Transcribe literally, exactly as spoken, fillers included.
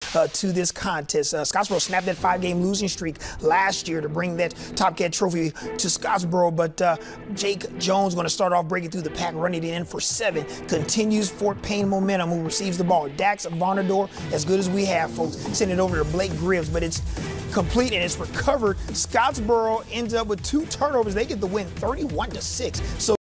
uh, to this contest. Uh, Scottsboro snapped that five-game losing streak last year to bring that Top Cat trophy to Scottsboro, but uh, Jake Jones going to start off breaking through the pack, running it in for seven. Continues Fort Payne momentum, who receives the ball. Dax Vonador, as good as we have, folks. Send it over to Blake Gribbs, but it's complete and it's recovered. Scottsboro ends up with two turnovers. They get the win thirty-one to six. So